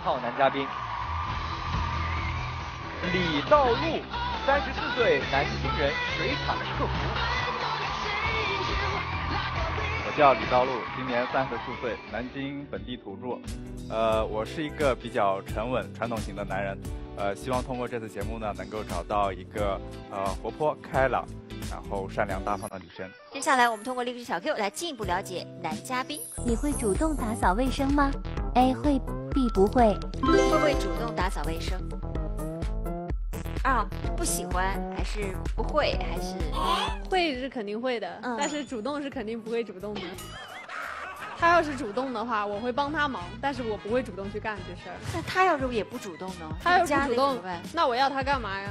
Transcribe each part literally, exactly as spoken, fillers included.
号男嘉宾李道路，三十四岁，南京人，水产客服。 我叫李道路，今年三十四岁，南京本地土著。呃，我是一个比较沉稳、传统型的男人。呃，希望通过这次节目呢，能够找到一个呃活泼开朗，然后善良大方的女生。 接下来我们通过历史小 Q 来进一步了解男嘉宾。 你会主动打扫卫生吗 ？A 会 ，B 不会。 会不会主动打扫卫生？啊，不喜欢还是不会还是？ 会是肯定会的，嗯、但是主动是肯定不会主动的。他要是主动的话，我会帮他忙，但是我不会主动去干这事儿。 那他要是也不主动呢？ 他要是不主动，那我要他干嘛呀？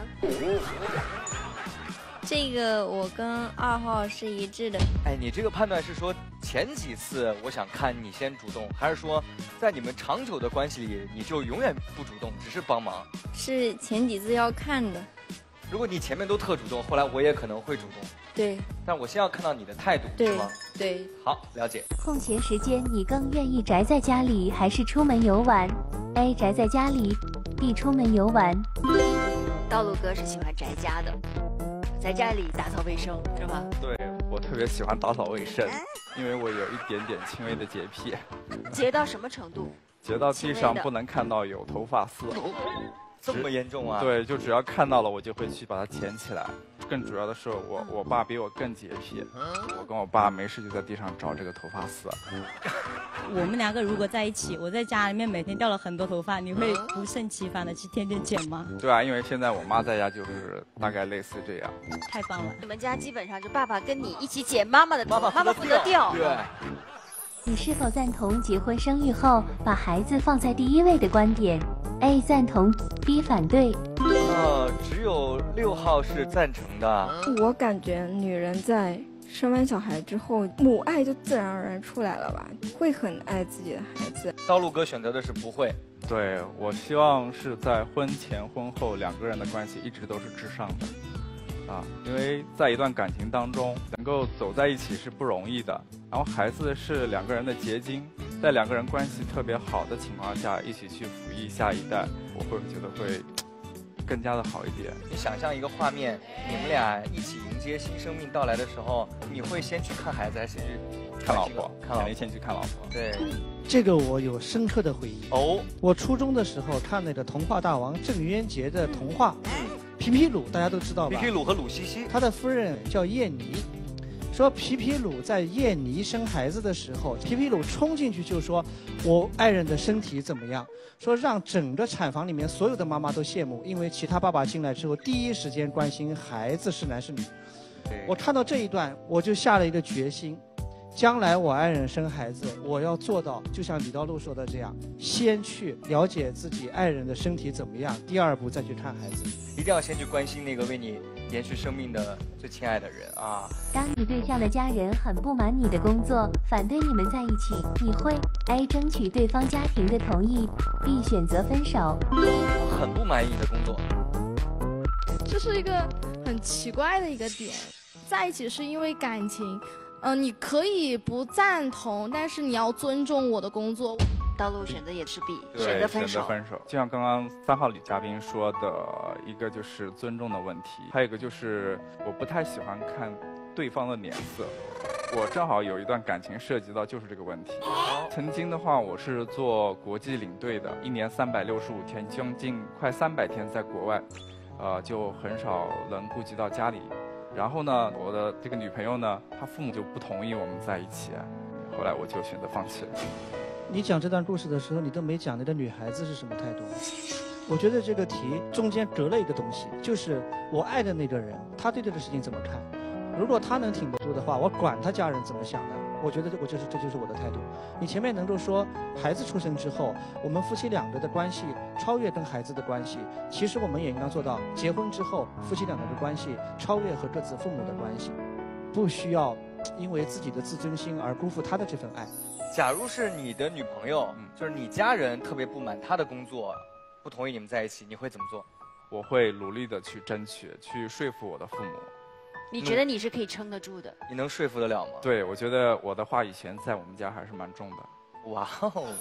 这个我跟二号是一致的。 哎，你这个判断是说前几次我想看你先主动，还是说在你们长久的关系里你就永远不主动，只是帮忙？ 是前几次要看的。 如果你前面都特主动，后来我也可能会主动。 对。 但我先要看到你的态度，是吗？ 对。 好，了解。 空闲时间你更愿意宅在家里还是出门游玩 ？A 宅在家里 ，B 出门游玩。 道路哥是喜欢宅家的，在家里打扫卫生是吗？ 对，我特别喜欢打扫卫生，因为我有一点点轻微的洁癖。 洁到什么程度？ 洁到地上不能看到有头发丝。 这么严重啊？ 对，就只要看到了，我就会去把它捡起来。更主要的是我，我爸比我更洁癖，我跟我爸没事就在地上找这个头发丝。 我们两个如果在一起，我在家里面每天掉了很多头发，你会不胜其烦的去天天剪吗？ 对啊，因为现在我妈在家就是大概类似这样。 太棒了！ 你们家基本上就爸爸跟你一起剪妈妈的头，妈妈负责掉。 对。 你是否赞同结婚生育后把孩子放在第一位的观点 ？A 赞同 ，B 反对。 呃，只有六号是赞成的。 我感觉女人在生完小孩之后，母爱就自然而然出来了吧，会很爱自己的孩子。 道路哥选择的是不会。 对，我希望是在婚前婚后两个人的关系一直都是至上的。啊，因为在一段感情当中，能够走在一起是不容易的。然后孩子是两个人的结晶，在两个人关系特别好的情况下，一起去抚育下一代，我会觉得会更加的好一点。 你想象一个画面，你们俩一起迎接新生命到来的时候，你会先去看孩子，还是先去看老婆？ 看老婆， 先去看老婆。 对， 这个我有深刻的回忆。 哦， 我初中的时候看那个童话大王郑渊洁的童话。皮皮鲁大家都知道吧？ 皮皮鲁和鲁西西， 他的夫人叫叶妮。说皮皮鲁在叶妮生孩子的时候，皮皮鲁冲进去就说：“我爱人的身体怎么样？”说让整个产房里面所有的妈妈都羡慕，因为其他爸爸进来之后，第一时间关心孩子是男是女。我看到这一段，我就下了一个决心。将来我爱人生孩子，我要做到就像李道路说的这样，先去了解自己爱人的身体怎么样，第二步再去看孩子。 一定要先去关心那个为你延续生命的最亲爱的人啊！ 当你对象的家人很不满你的工作，反对你们在一起，你会 A 争取对方家庭的同意 ，B 选择分手。 我很不满意你的工作。 这是一个很奇怪的一个点，在一起是因为感情。嗯、呃，你可以不赞同，但是你要尊重我的工作。 道路选择也是 B， 选择分手。 选择分手。就像刚刚三号女嘉宾说的，一个就是尊重的问题，还有一个就是我不太喜欢看对方的脸色。我正好有一段感情涉及到就是这个问题。曾经的话，我是做国际领队的，一年三百六十五天，将近快三百天在国外，呃，就很少能顾及到家里。然后呢，我的这个女朋友呢，她父母就不同意我们在一起，后来我就选择放弃了。 你讲这段故事的时候，你都没讲那个女孩子是什么态度。我觉得这个题中间隔了一个东西，就是我爱的那个人，他对这个事情怎么看？如果他能挺得住的话，我管他家人怎么想的，我觉得我就是这就是我的态度。你前面能够说，孩子出生之后，我们夫妻两个的关系超越跟孩子的关系，其实我们也应该做到，结婚之后夫妻两个的关系超越和各自父母的关系，不需要因为自己的自尊心而辜负他的这份爱。 假如是你的女朋友，就是你家人特别不满她的工作，不同意你们在一起，你会怎么做？ 我会努力的去争取，去说服我的父母。 你觉得你是可以撑得住的？ 你能说服得了吗？ 对，我觉得我的话以前在我们家还是蛮重的。 哇哦！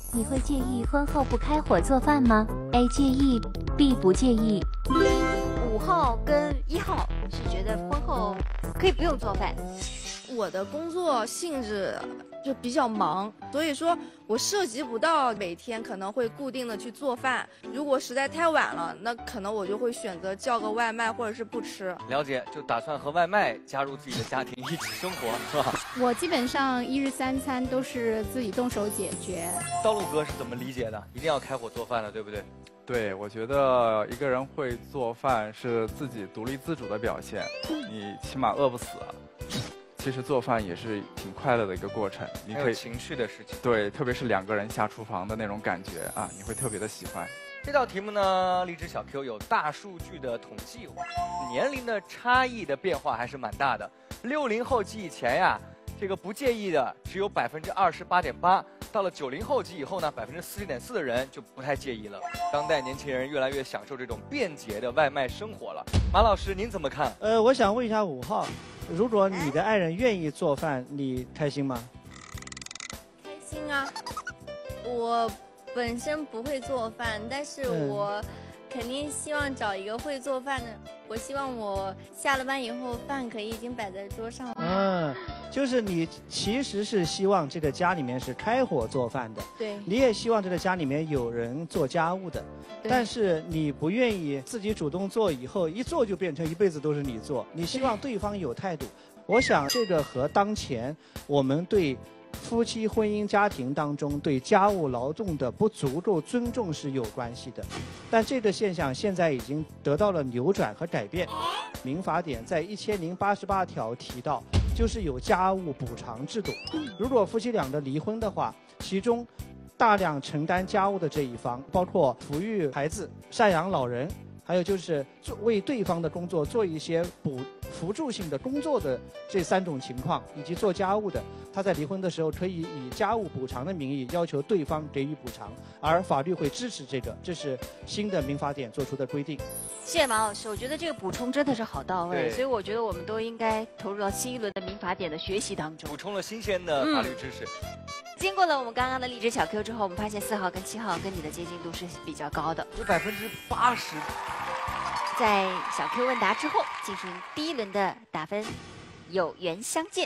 你会介意婚后不开火做饭吗 ？A 介意 ，B 不介意。 五号跟一号是觉得婚后可以不用做饭。 我的工作性质就比较忙，所以说我涉及不到每天可能会固定的去做饭。如果实在太晚了，那可能我就会选择叫个外卖或者是不吃。 了解，就打算和外卖加入自己的家庭一起生活，是吧？ 我基本上一日三餐都是自己动手解决。 道路哥是怎么理解的？一定要开火做饭的，对不对？ 对，我觉得一个人会做饭是自己独立自主的表现，你起码饿不死。其实做饭也是挺快乐的一个过程，你可以情绪的事情。 对，特别是两个人下厨房的那种感觉啊，你会特别的喜欢。 这道题目呢，荔枝小 Q 有大数据的统计，年龄的差异的变化还是蛮大的。六零后及以前呀，这个不介意的只有百分之二十八点八，到了九零后及以后呢，百分之四十点四的人就不太介意了。当代年轻人越来越享受这种便捷的外卖生活了。马老师，您怎么看？ 呃，我想问一下五号。如果你的爱人愿意做饭，你开心吗？ 开心啊！我本身不会做饭，但是我肯定希望找一个会做饭的。我希望我下了班以后，饭可以已经摆在桌上了。 嗯，就是你其实是希望这个家里面是开火做饭的， 对， 你也希望这个家里面有人做家务的。但是你不愿意自己主动做，以后一做就变成一辈子都是你做，你希望对方有态度。我想这个和当前我们对夫妻婚姻家庭当中对家务劳动的不足够尊重是有关系的。但这个现象现在已经得到了扭转和改变。民法典在一千零八十八条提到，就是有家务补偿制度。如果夫妻俩的离婚的话，其中大量承担家务的这一方，包括抚育孩子、赡养老人，还有就是做为对方的工作做一些补辅助性的工作的这三种情况，以及做家务的，他在离婚的时候可以以家务补偿的名义要求对方给予补偿，而法律会支持这个，这是新的民法典做出的规定。 谢谢马老师，我觉得这个补充真的是好到位，所以我觉得我们都应该投入到新一轮的民法典的学习当中， 补充了新鲜的法律知识。嗯， 经过了我们刚刚的荔枝小 Q 之后，我们发现四号跟七号跟你的接近度是比较高的， 有百分之八十。 在小 Q 问答之后进行第一轮的打分，有缘相见。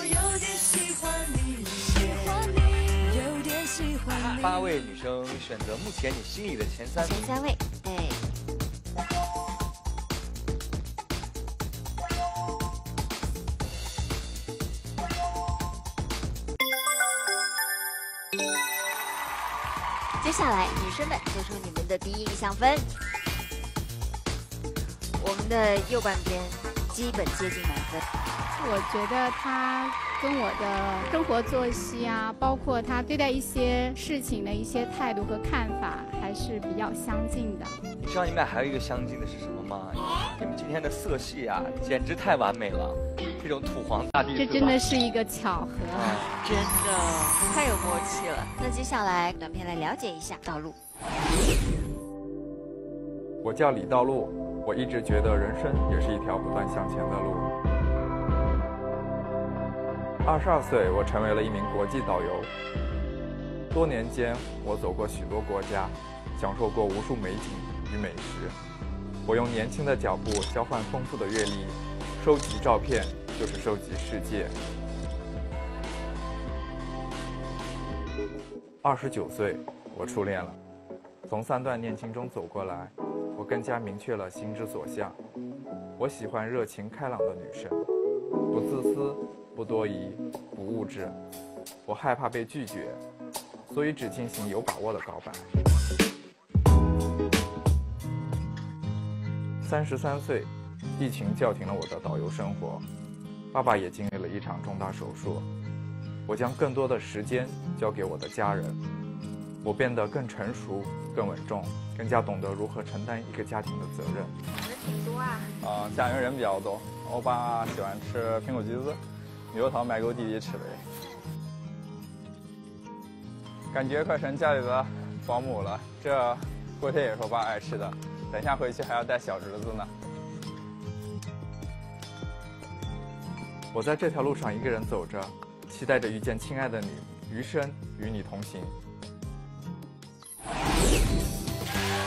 八位女生选择目前你心里的前三名。 前三位，对。接下来，女生们做出你们的第一印象分。我们的右半边基本接近满分。 我觉得他跟我的生活作息啊，包括他对待一些事情的一些态度和看法，还是比较相近的。 你知道你们俩还有一个相近的是什么吗？你们今天的色系啊，简直太完美了，这种土黄大地色。 这真的是一个巧合， 真的太有默契了。那接下来短片来了解一下道路。 我叫李道路，我一直觉得人生也是一条不断向前的路。二十二岁，我成为了一名国际导游。多年间，我走过许多国家，享受过无数美景与美食。我用年轻的脚步交换丰富的阅历，收集照片就是收集世界。二十九岁，我初恋了。从三段恋情中走过来，我更加明确了心之所向。我喜欢热情开朗的女生，不自私，不多疑，不物质。我害怕被拒绝，所以只进行有把握的告白。三十三岁，疫情叫停了我的导游生活，爸爸也经历了一场重大手术。我将更多的时间交给我的家人，我变得更成熟、更稳重，更加懂得如何承担一个家庭的责任。 人挺多啊。 啊、呃，家里面人比较多。我爸喜欢吃苹果橘子，牛桃买给我弟弟吃的。感觉快成家里的保姆了，这锅贴也是我爸爱吃的，等一下回去还要带小侄子呢。我在这条路上一个人走着，期待着遇见亲爱的你，余生与你同行。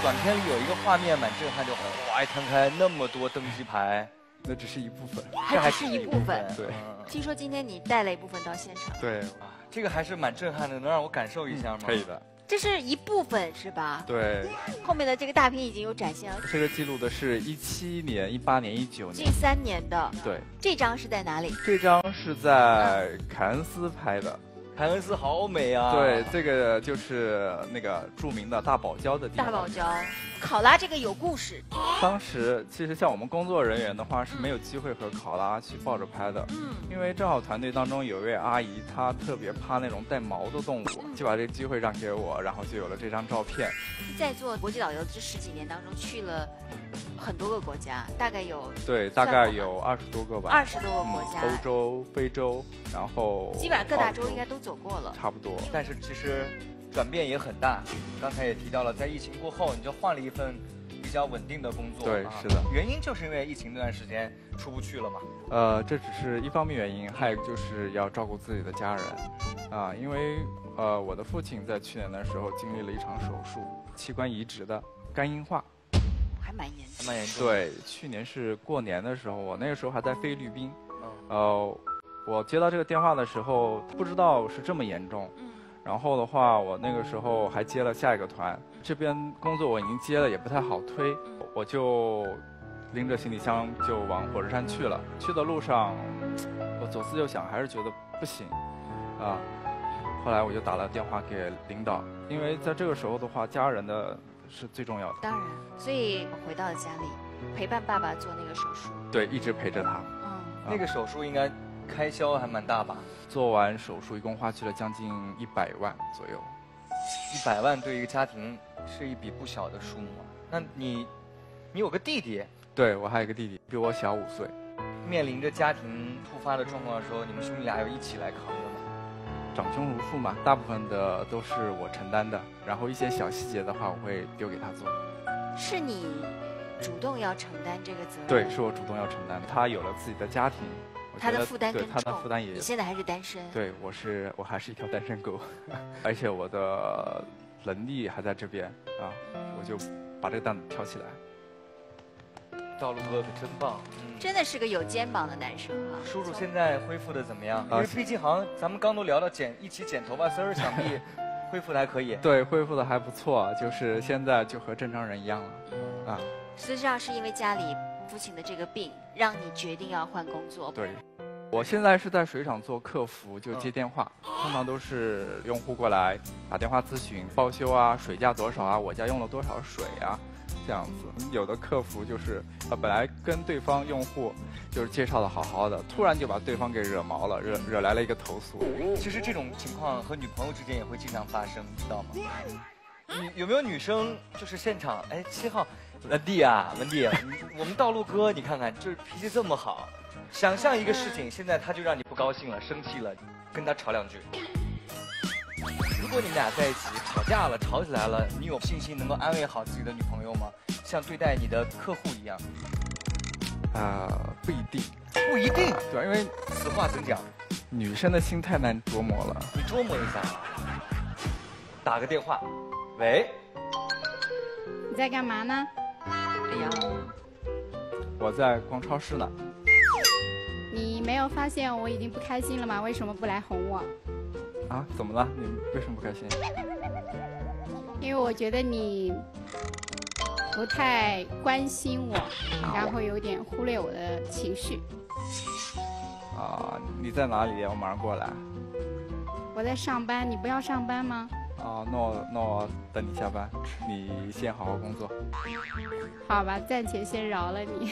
短片里有一个画面蛮震撼，就哗一摊开那么多登机牌， 那只是一部分， 还只是一部分。 对， 听说今天你带了一部分到现场。 对， 啊，这个还是蛮震撼的，能让我感受一下吗？ 可以的。 这是一部分是吧？ 对。 后面的这个大片已经有展现了。 这个记录的是一七年、一八年、一九年， 近三年的。 对。 这张是在哪里？ 这张是在凯恩斯拍的。 凯恩斯好美啊！ 对，这个就是那个著名的大堡礁的地方。 大堡礁，考拉这个有故事。 当时其实像我们工作人员的话是没有机会和考拉去抱着拍的，嗯，因为正好团队当中有一位阿姨，她特别怕那种带毛的动物，就把这个机会让给我，然后就有了这张照片。 在做国际导游这十几年当中，去了很多个国家，大概有对，大概有二十多个吧， 二十多个国家， 嗯、欧洲、非洲，然后基本上各大洲应该都走过了， 差不多。 但是其实转变也很大，刚才也提到了，在疫情过后，你就换了一份比较稳定的工作。 对， 啊、 是的。 原因就是因为疫情那段时间出不去了嘛。 呃，这只是一方面原因，还有就是要照顾自己的家人，啊，因为呃，我的父亲在去年的时候经历了一场手术，器官移植的肝硬化。 还蛮严重， 蛮严重。 对，去年是过年的时候，我那个时候还在菲律宾。嗯。呃，我接到这个电话的时候，不知道是这么严重。嗯。然后的话，我那个时候还接了下一个团，这边工作我已经接了，也不太好推，我就拎着行李箱就往火车站去了。去的路上，我左思右想，还是觉得不行，啊。后来我就打了电话给领导，因为在这个时候的话，家人的。是最重要的。 当然，所以回到了家里，陪伴爸爸做那个手术。 对，一直陪着他。 嗯， 啊、那个手术应该开销还蛮大吧？ 做完手术一共花去了将近一百万左右。 一百万对一个家庭是一笔不小的数目啊。那你，你有个弟弟？ 对，我还有一个弟弟，比我小五岁。 面临着家庭突发的状况的时候，你们兄弟俩要一起来扛的吗？ 长兄如父嘛，大部分的都是我承担的，然后一些小细节的话，我会丢给他做。 是你主动要承担这个责任？ 对，是我主动要承担。他有了自己的家庭， 他的负担更重。 对，他的负担也。 你现在还是单身？ 对，我是我还是一条单身狗，而且我的能力还在这边啊，我就把这个担子挑起来。 道路哥可真棒， 嗯、真的是个有肩膀的男生啊！ 叔叔现在恢复的怎么样？因为毕竟好像咱们刚都聊到剪一起剪头发丝儿，想必恢复的还可以。 对，恢复的还不错，就是现在就和正常人一样了，嗯、啊。 实际上是因为家里父亲的这个病，让你决定要换工作。 对，我现在是在水厂做客服，就接电话，嗯、通常都是用户过来打电话咨询报修啊，水价多少啊，我家用了多少水啊。这样子，有的客服就是呃，本来跟对方用户就是介绍的好好的，突然就把对方给惹毛了，惹惹来了一个投诉。 其实这种情况和女朋友之间也会经常发生，知道吗？你有没有女生就是现场哎七号文弟啊文弟，我们道路哥你看看，就是脾气这么好，想象一个事情，现在他就让你不高兴了，生气了，跟他吵两句。如果你们俩在一起吵架了，吵起来了，你有信心能够安慰好自己的女朋友吗？像对待你的客户一样？ 啊、呃，不一定， 不一定。 对，因为此话怎讲？ 女生的心太难琢磨了。 你琢磨一下，打个电话，喂。 你在干嘛呢？ 哎呀， 我在逛超市呢。 你没有发现我已经不开心了吗？为什么不来哄我？ 啊，怎么了？你为什么不开心？ 因为我觉得你不太关心我，然后有点忽略我的情绪。 啊，你在哪里？我马上过来。 我在上班，你不要上班吗？ 啊，那我那我等你下班，你先好好工作。 好吧，暂且先饶了你。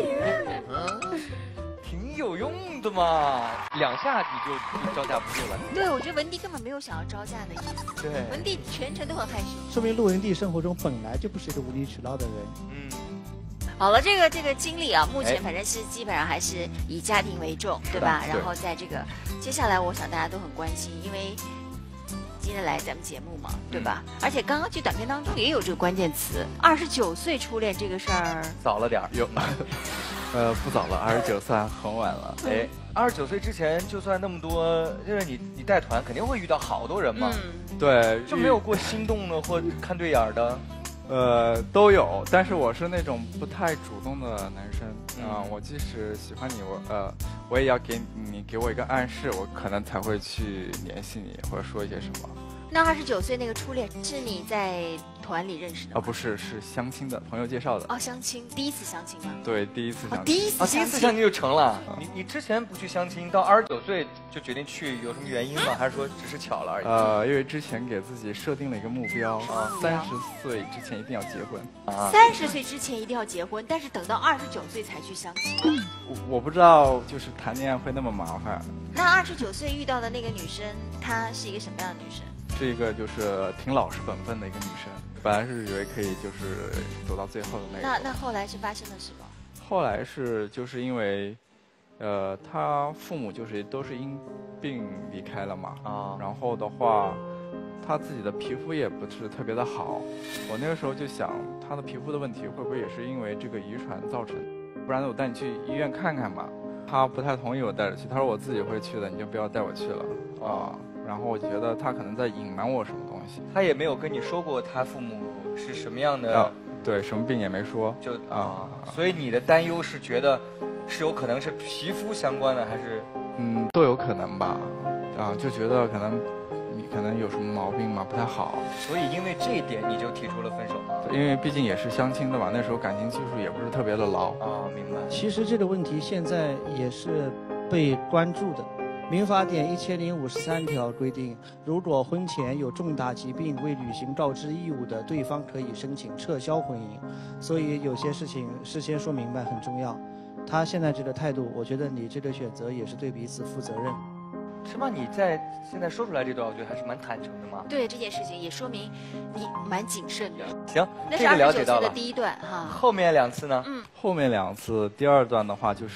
挺有用的嘛，两下你就你招架不住了。 对，我觉得文迪根本没有想要招架的意思。 对， 文迪全程都很害羞。 说明陆文迪生活中本来就不是一个无理取闹的人。 嗯。 好了，这个这个经历啊，目前反正是基本上还是以家庭为重，对吧？ 对。 然后在这个接下来，我想大家都很关心，因为今天来咱们节目嘛，对吧？嗯、而且刚刚剧短片当中也有这个关键词，二十九岁初恋这个事儿， 早了点儿。 有。呃，不早了，二十九算很晚了。 哎，二十九岁之前，就算那么多，因为你你带团肯定会遇到好多人嘛。 嗯、对， 就没有过心动的或看对眼的。 呃，都有，但是我是那种不太主动的男生啊、呃。我即使喜欢你，我呃，我也要给你给我一个暗示，我可能才会去联系你或者说一些什么。 那二十九岁那个初恋是你在团里认识的吗？ 啊、哦，不是，是相亲的朋友介绍的。 哦，相亲，第一次相亲吗？ 对，第一次相亲。 哦、第一次啊，第一次相亲就成了。嗯、你你之前不去相亲，到二十九岁就决定去，有什么原因吗？还是说只是巧了而已？ 呃，因为之前给自己设定了一个目标，啊，三十岁之前一定要结婚。 啊，三十岁之前一定要结婚，但是等到二十九岁才去相亲。 我我不知道，就是谈恋爱会那么麻烦。 那二十九岁遇到的那个女生，她是一个什么样的女生？ 是一个就是挺老实本分的一个女生，本来是以为可以就是走到最后的那个。 那那后来是发生了什么？ 后来是就是因为，呃，她父母就是都是因病离开了嘛，啊，然后的话，她自己的皮肤也不是特别的好。我那个时候就想，她的皮肤的问题会不会也是因为这个遗传造成？不然我带你去医院看看吧。她不太同意我带着去，她说我自己会去的，你就不要带我去了啊。然后我觉得他可能在隐瞒我什么东西， 他也没有跟你说过他父母是什么样的， 啊、对，什么病也没说， 就啊，所以你的担忧是觉得是有可能是皮肤相关的，还是嗯都有可能吧，啊，就觉得可能你可能有什么毛病嘛，不太好， 所以因为这一点你就提出了分手吗？ 因为毕竟也是相亲的嘛，那时候感情技术也不是特别的牢啊，明白。 其实这个问题现在也是被关注的。民法典一千零五十三条规定，如果婚前有重大疾病未履行告知义务的，对方可以申请撤销婚姻。所以有些事情事先说明白很重要。他现在这个态度，我觉得你这个选择也是对彼此负责任。 是吗？你在现在说出来这段，我觉得还是蛮坦诚的嘛。 对这件事情也说明你蛮谨慎的。 行， 那是二十九岁的第一段哈。 后面两次呢？ 嗯， 后面两次，第二段的话就是，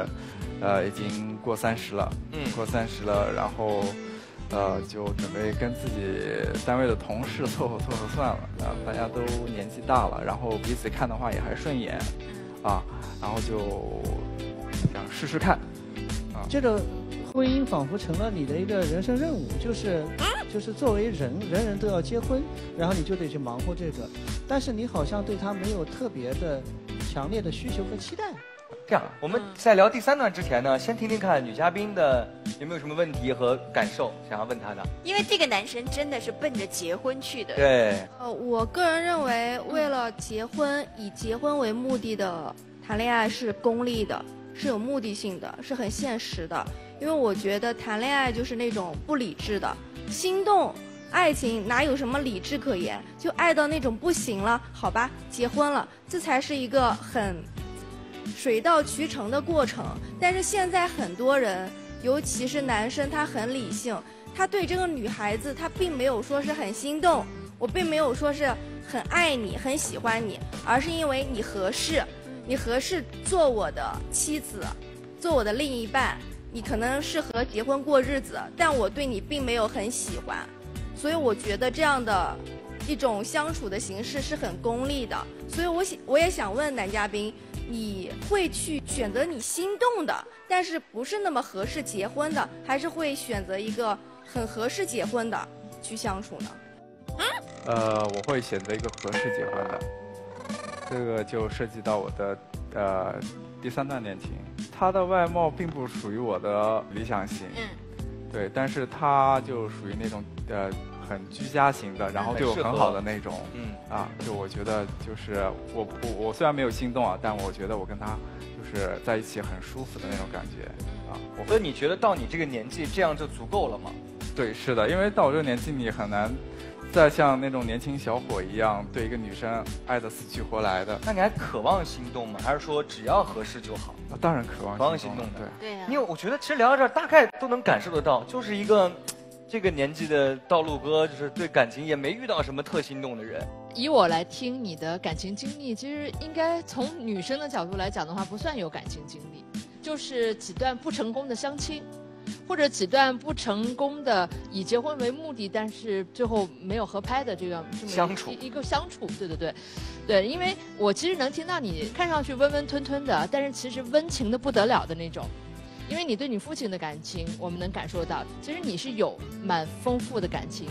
呃，已经过三十了， 嗯， 过三十了，然后，呃，就准备跟自己单位的同事凑合凑合算了，啊、呃，大家都年纪大了，然后彼此看的话也还顺眼，啊，然后就想试试看，啊， 这个。婚姻仿佛成了你的一个人生任务，就是就是作为人，人人都要结婚，然后你就得去忙活这个，但是你好像对他没有特别的强烈的需求和期待。 这样，我们在聊第三段之前呢，先听听看女嘉宾的有没有什么问题和感受想要问她的。 因为这个男生真的是奔着结婚去的。 对。 呃，我个人认为，为了结婚，以结婚为目的的谈恋爱是功利的，是有目的性的，是很现实的。因为我觉得谈恋爱就是那种不理智的心动，爱情哪有什么理智可言？就爱到那种不行了，好吧，结婚了，这才是一个很水到渠成的过程。但是现在很多人，尤其是男生，他很理性，他对这个女孩子，他并没有说是很心动，我并没有说是很爱你、很喜欢你，而是因为你合适，你合适做我的妻子，做我的另一半。你可能适合结婚过日子，但我对你并没有很喜欢，所以我觉得这样的一种相处的形式是很功利的。所以我想，我也想问男嘉宾，你会去选择你心动的，但是不是那么合适结婚的，还是会选择一个很合适结婚的去相处呢？ 呃，我会选择一个合适结婚的，这个就涉及到我的呃第三段恋情。他的外貌并不属于我的理想型， 嗯， 对，但是他就属于那种呃很居家型的，然后对我很好的那种， 嗯啊，就我觉得就是我我我虽然没有心动啊，但我觉得我跟他就是在一起很舒服的那种感觉，啊，我所以你觉得到你这个年纪这样就足够了吗？ 对，是的，因为到我这个年纪你很难再像那种年轻小伙一样对一个女生爱得死去活来的。 那你还渴望心动吗？还是说只要合适就好？ 啊，当然渴望渴望心动的。 对对啊。 因为我觉得其实聊到这儿，大概都能感受得到，就是一个这个年纪的道路哥，就是对感情也没遇到什么特心动的人。 以我来听你的感情经历，其实应该从女生的角度来讲的话，不算有感情经历，就是几段不成功的相亲。或者几段不成功的以结婚为目的，但是最后没有合拍的这样这么相处一个相处，对对对，对，因为我其实能听到你看上去温温吞吞的，但是其实温情的不得了的那种，因为你对你父亲的感情，我们能感受到，其实你是有蛮丰富的感情，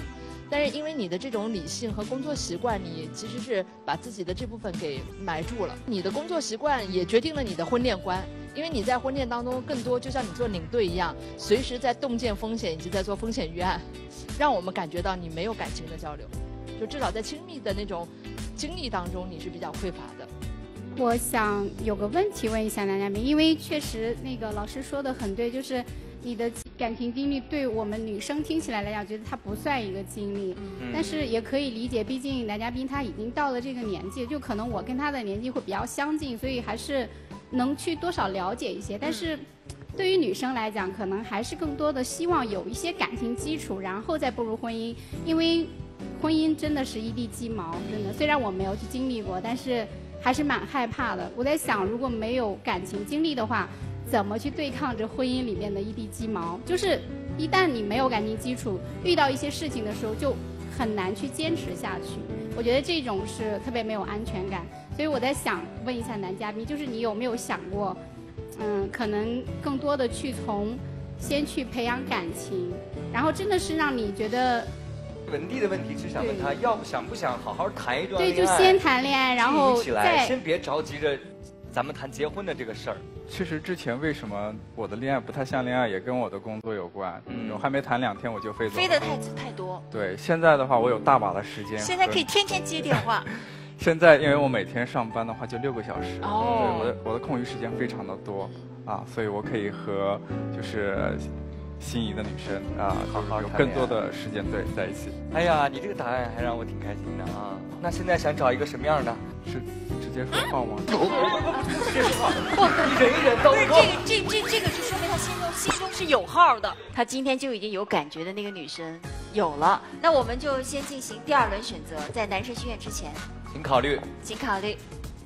但是因为你的这种理性和工作习惯，你其实是把自己的这部分给埋住了。你的工作习惯也决定了你的婚恋观，因为你在婚恋当中更多就像你做领队一样，随时在洞见风险以及在做风险预案，让我们感觉到你没有感情的交流，就至少在亲密的那种经历当中你是比较匮乏的。 我想有个问题问一下男嘉宾，因为确实那个老师说的很对，就是你的感情经历对我们女生听起来来讲，觉得它不算一个经历， 嗯但是也可以理解，毕竟男嘉宾他已经到了这个年纪，就可能我跟他的年纪会比较相近，所以还是能去多少了解一些。但是对于女生来讲，可能还是更多的希望有一些感情基础，然后再步入婚姻，因为婚姻真的是一地鸡毛，真的。虽然我没有去经历过，但是还是蛮害怕的。我在想，如果没有感情经历的话，怎么去对抗着婚姻里面的一地鸡毛？就是一旦你没有感情基础，遇到一些事情的时候，就很难去坚持下去。我觉得这种是特别没有安全感。所以我在想问一下男嘉宾，就是你有没有想过，嗯，可能更多的去从先去培养感情，然后真的是让你觉得。 文帝的问题是想问他，要不想不想好好谈一段恋爱？ 对，就先谈恋爱，然后起来，先别着急着咱们谈结婚的这个事儿。 其实之前为什么我的恋爱不太像恋爱，也跟我的工作有关。嗯，我还没谈两天我就飞走了。 飞得太太多。 对，现在的话我有大把的时间。 现在可以天天接电话。 现在因为我每天上班的话就六个小时， 哦， 对，我的我的空余时间非常的多啊，所以我可以和就是心仪的女生啊，好好有更多的时间对在一起。 哎呀，你这个答案还让我挺开心的啊！那现在想找一个什么样的？ 是直接说话吗？ 不直接说话，不，忍一忍都不是这个，这这这个是说明他心中心中是有号的。他今天就已经有感觉的那个女生有了，那我们就先进行第二轮选择，在男生训练之前， 请考虑， 请考虑。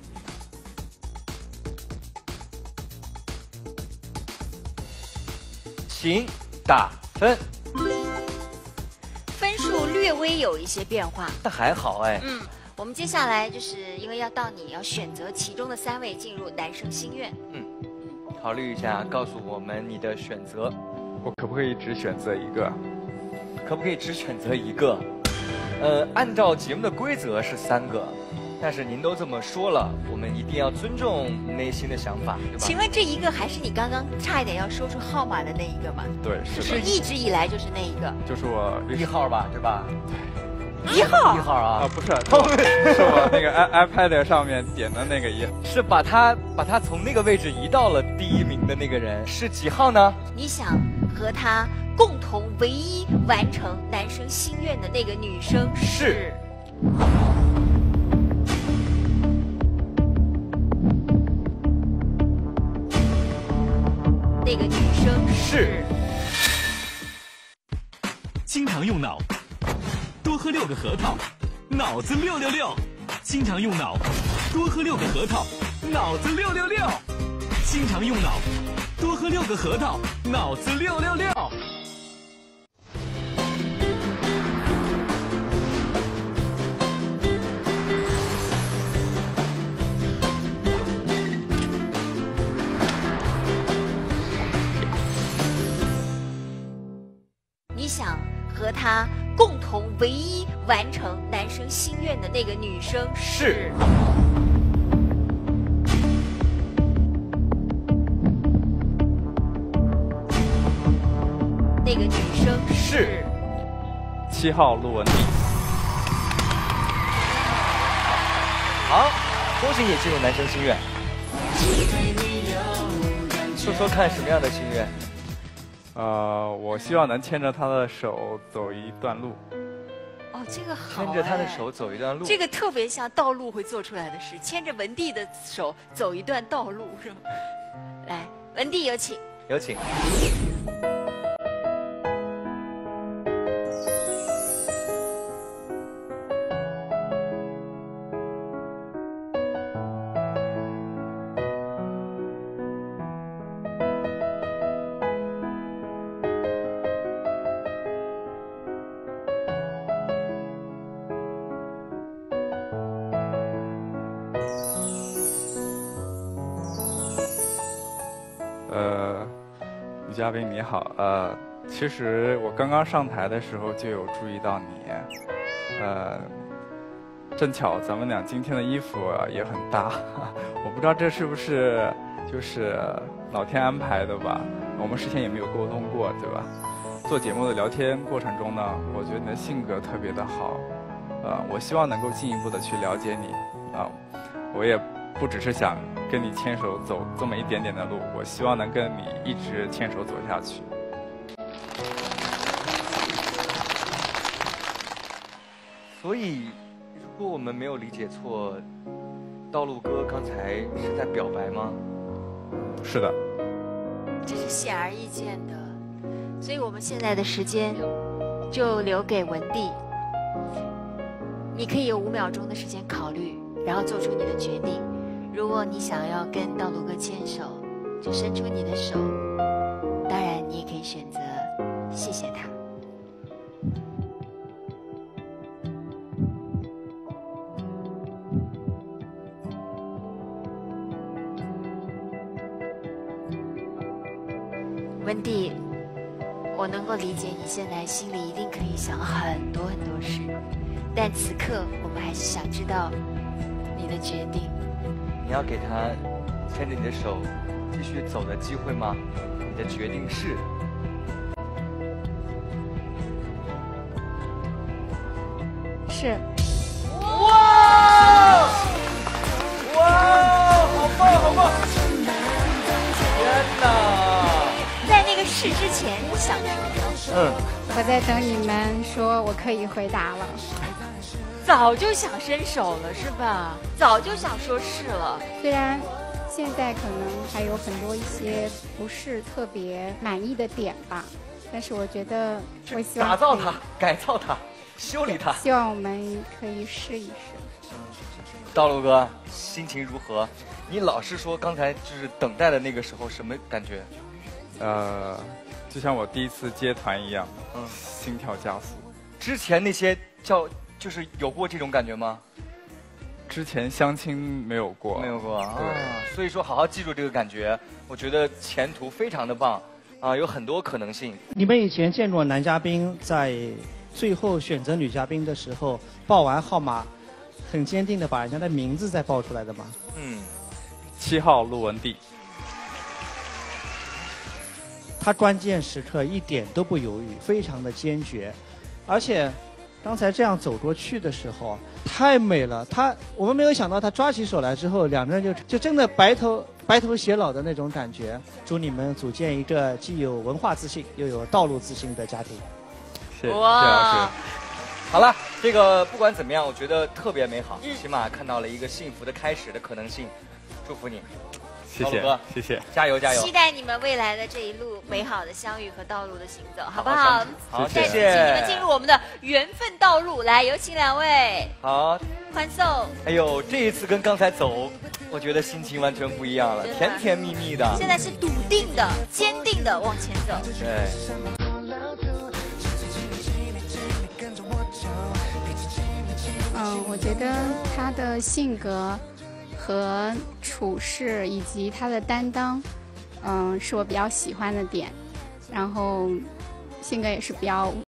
请打分。 分数略微有一些变化， 但还好哎。 嗯，我们接下来就是因为要到你要选择其中的三位进入男生心愿。 嗯，考虑一下，告诉我们你的选择。 我可不可以只选择一个？ 可不可以只选择一个？呃，按照节目的规则是三个。但是您都这么说了，我们一定要尊重内心的想法，对吧？ 请问这一个还是你刚刚差一点要说出号码的那一个吗？ 对，是的。 是一直以来就是那一个。 就是我一号吧，对吧？ 对。 一号。 一号啊？ 啊，不是，是我那个 i iPad 上面点的那个一。 是把他把他从那个位置移到了第一名的那个人是几号呢？ 你想和他共同唯一完成男生心愿的那个女生是？那个女生是经常用脑，多喝六个核桃，脑子六六六。经常用脑，多喝六个核桃，脑子六六六。经常用脑，多喝六个核桃，脑子六六六。 你想和他共同唯一完成男生心愿的那个女生是？那个女生是？ 七号陆文迪。 好，恭喜你进入男生心愿。说说看什么样的心愿？ 呃，我希望能牵着他的手走一段路。 哦，这个好、哎。 牵着他的手走一段路。 这个特别像道路会做出来的事，牵着文帝的手走一段道路，是吗？来，文帝有请。 有请。 呃，女嘉宾你好，呃， 其实我刚刚上台的时候就有注意到你，呃，正巧咱们俩今天的衣服也很搭，我不知道这是不是就是老天安排的吧？我们事先也没有沟通过，对吧？做节目的聊天过程中呢，我觉得你的性格特别的好，呃，我希望能够进一步的去了解你，啊、呃，我也不只是想跟你牵手走这么一点点的路，我希望能跟你一直牵手走下去。 所以，如果我们没有理解错，道路哥刚才是在表白吗？ 是的。 这是显而易见的，所以我们现在的时间就留给文帝，你可以有五秒钟的时间考虑，然后做出你的决定。如果你想要跟道路哥牵手，就伸出你的手，当然你也可以选择谢谢他。温蒂，我能够理解你现在心里一定可以想很多很多事，但此刻我们还是想知道你的决定。 你要给他牵着你的手继续走的机会吗？你的决定是？ 是。 哇！哇！好棒，好棒！天哪！ 在那个事之前，你想什么？ 嗯， 我在等你们说我可以回答了。 早就想伸手了是吧？早就想说是了。 虽然现在可能还有很多一些不是特别满意的点吧，但是我觉得我希望打造它、改造它、修理它。 希望我们可以试一试。 道路哥，心情如何？你老实说，刚才就是等待的那个时候什么感觉？ 呃，就像我第一次接团一样，嗯，心跳加速。 之前那些叫就是有过这种感觉吗？ 之前相亲没有过， 没有过啊。 对， 所以说好好记住这个感觉，我觉得前途非常的棒啊，有很多可能性。 你们以前见过男嘉宾在最后选择女嘉宾的时候报完号码，很坚定的把人家的名字再报出来的吗？ 嗯， 七号陆文帝。 他关键时刻一点都不犹豫，非常的坚决，而且刚才这样走过去的时候太美了。他我们没有想到他抓起手来之后，两个人就就真的白头白头偕老的那种感觉。祝你们组建一个既有文化自信又有道路自信的家庭。 谢谢谢老师。 好了，这个不管怎么样，我觉得特别美好，起码看到了一个幸福的开始的可能性。祝福你。 谢谢，谢谢， 加油加油！ 期待你们未来的这一路美好的相遇和道路的行走，好不好？ 好， 谢谢。 请你们进入我们的缘分道路，来，有请两位。 好， 欢送。 哎呦，这一次跟刚才走，我觉得心情完全不一样了，甜甜蜜蜜的。 现在是笃定的、坚定的往前走。 对。 嗯，我觉得他的性格和处事以及他的担当，嗯，是我比较喜欢的点。然后性格也是比较